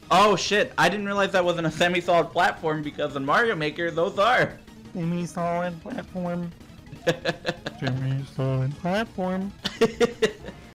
Oh shit, I didn't realize that wasn't a semi-solid platform because in Mario Maker, those are. Semi-solid platform. Semi-solid platform.